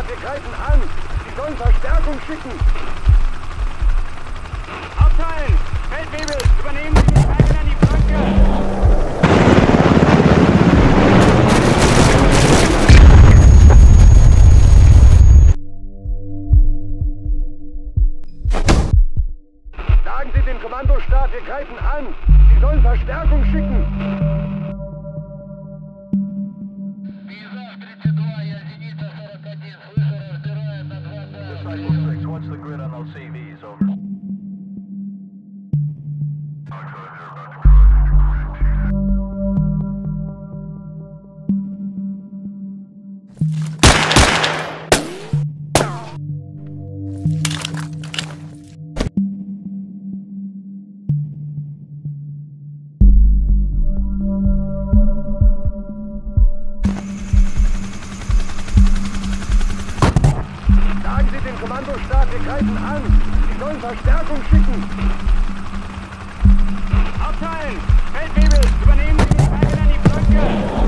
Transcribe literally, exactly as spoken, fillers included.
Kommandostab, wir greifen an. Sie sollen Verstärkung schicken. Aufteilen! Feldwebel, übernehmen Sie die Zeilen an die Flanke! Sagen Sie dem Kommandostab, wir greifen an. Sie sollen Verstärkung schicken. What's the grid on those C Vs? Over. Sagen Sie dem Kommandostab, wir greifen an. Sie sollen Verstärkung schicken. Aufteilen! Feldwebel, übernehmen Sie die Zeilen an die Flanke!